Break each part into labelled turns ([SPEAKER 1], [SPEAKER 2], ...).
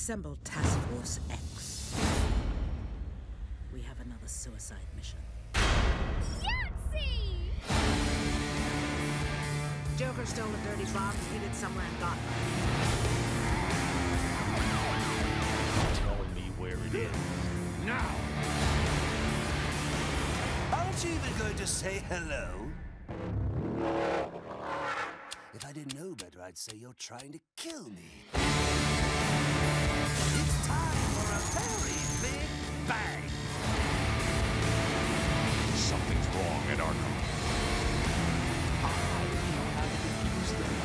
[SPEAKER 1] Assemble Task Force X. We have another suicide mission.
[SPEAKER 2] Yahtzee!
[SPEAKER 1] Joker stole a dirty bomb hid it somewhere in Gotham.
[SPEAKER 3] Telling me where it is. Now!
[SPEAKER 4] Aren't you even going to say hello? If I didn't know better, I'd say you're trying to kill me. It's time for a very big bang!
[SPEAKER 3] Something's wrong at Arkham. I know how to defuse them.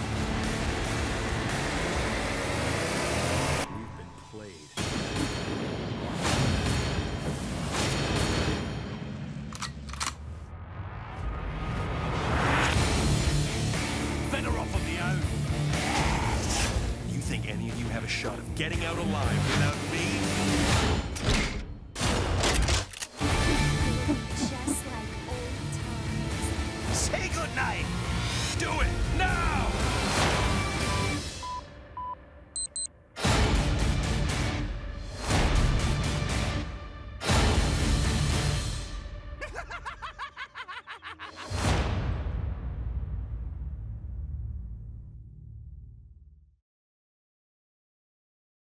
[SPEAKER 3] We've been played. Better off on the own. You think any of you have a shot of getting out alive without me?